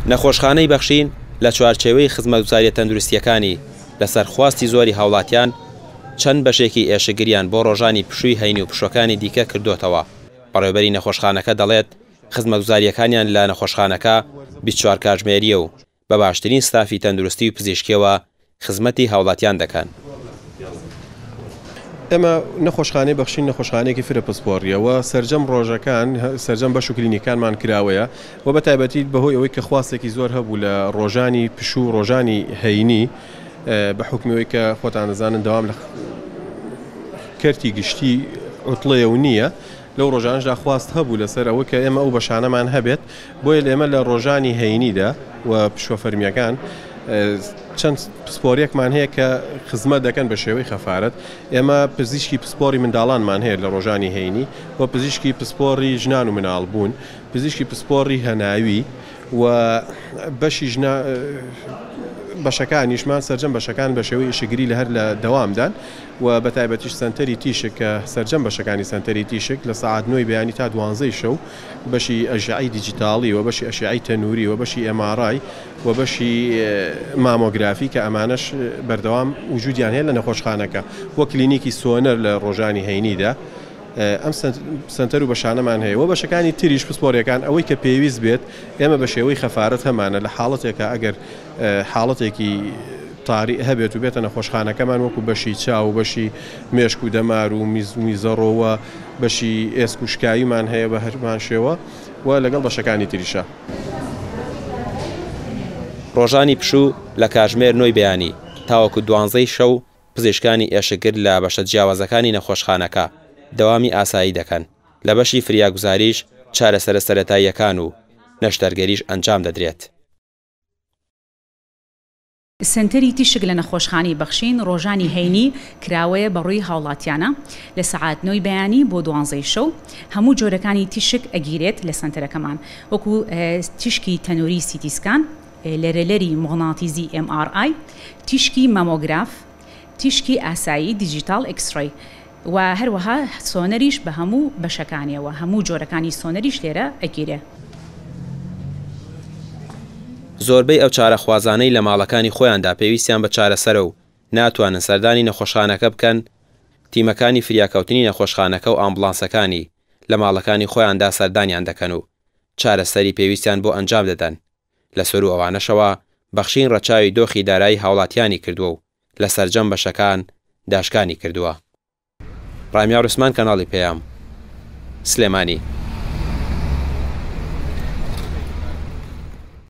نەخۆشخانەی بەخشین لە چوارچێوەی خزمەتگوزاریە تەندروستیەکانی لەسەر خواستی زۆری هاوڵاتیان چەند بەشێکی ئێشەگریان بۆ ڕۆژانی پشووی هەینی و پشوەکانی دیکە کردوتەوە. بەڕێوەبەری نەخۆشخانەکە دەڵێت خزمەتگوزاریەکانیان لە نەخۆشخانەکە 24 کاتژمێریە و بە باشترین ستافی تەندروستی و پزیشکیەوە خزمەتی هاوڵاتیان دەکەن. ئێمە نەخۆشخانەی بەخشین نەخۆشخانەیەکی فرە پسپۆڕیەوە سەرجەم ڕۆژەکان سەرجەم بەش و کلینیکانمان کراوەیە و بە تایبەتی بەهۆی ئەوەی کە خواستێکی زۆر هەبوو لە ڕۆژانی پشوو ڕۆژانی هەینی بە حکمەوەی کە خۆتان دەزانن دەوام لە کەرتی گشتی عوتڵەیە و نییە لەو ڕۆژانشدا خواست هەبوو لەسەر ئەوە کە ئێمە ئەو بەشانەمان هەبێت بۆیە ئێمە لە ڕۆژانی هەینیدا و پشوە فەرمیەکان چەند پسپۆریەکمان هەیە کە خزمەت دەکەن بە شێوەی خەفارەت. ئێمە پزیشکی پسپۆری منداڵانمان هەیە لە ڕۆژانی هەینی و پزیشکی پسپۆری ژنان و مناڵ بوون، پزیشکی پسپۆری هەناوی و بەشی بەشەکانیشمان سەرجەم بەشەکان بە شێوەی ئێشەگری لە هەر لە دەوامدان و بە تایبەتیش سەنتەری تیشک کە سەرجەم بەشەکانی سەنتەری تیشک لە سەعات 9 بەیانی تا 12 شەو بەشی ئەژعی دیجیتاڵی و بەشی ئەشعی تەنووری و بەشی MRI و بەشی مامۆگرافی کە ئەمانەش بەردەوام وجودیان هەیە لە نەخۆشخانەکە وە کلینیکی سۆنەر لە ڕۆژانی هەینیدا. ئەم سنتەر و بەشانەمان هەیە و بەشەکانی تریش پسپۆریەکان ئەوەی کە پێویست بێت ئێمە بە شێوەی خەفارەت هەمانە لە حاڵەتێکە ئەگەر حاڵەتێکی تاری هەبێت و بێتە نەخۆشخانەکەمان وەکو بەشی چاو و بەشی مێشک و دەمار و میزەڕۆوە بەشی ئێسک و شکاییمان هەیە بە هەرمان شێوە و لەگەڵ بەشەکانی تریشە. ڕۆژانی پشوو لە کاتژمێر 9 بەیانی تاوەکو 12 شەو پزیشکانی ئێشەگر لە بەشە جیاوازەکانی نەخۆشخانەکە دەوامی ئاسایی دەکەن. لە بەشی فریاگوزاریش چارەسەرە سەرەتاییەکان و نەشتەرگەریش ئەنجام دەدرێت. سنتەری تیشک لە نەخۆشخانەی بەخشین ڕۆژانی هەینی کراوەیە بەڕووی هاوڵاتیانە لە سەعات 9 بەیانی بۆ 12 شەو هەموو جۆرەکانی تیشک ئەگیرێت لە سنتەرەکەمان وەکو تیشکی تەنووری سیتیسکان، لەرەلەری مغناطیزی MRI، تیشکی مامۆگراف، تیشکی ئاسایی دیجیتال ئەکسڕەی و هەروەها سۆنەریش بە هەموو بەشەکانیەوە هەموو جۆرەکانی سۆنەریش لێرە ئەگیرێ. زۆربەی ئەو چارەخوازانەی لە ماڵەکانی خۆیاندا پێویستیان بە چارەسەرە و ناتوانن سەردانی نەخۆشخانەکە بکەن، تیمەکانی فریاکەوتنی نەخۆشخانەکە و ئامبولانسەکانی لە ماڵەکانی خۆیاندا سەردانیان دەکەن و چارەسەری پێویستیان بۆ ئەنجام دەدەن. لە سەر و ئەوانەشەوە بەخشین ڕەچاوی دۆخی دارایی هاوڵاتیانی کردووە و لە سەرجەم بەشەکان داشکانی کردووە. ڕامیا ڕوسمان کەناڵی پێیام سلێمانی.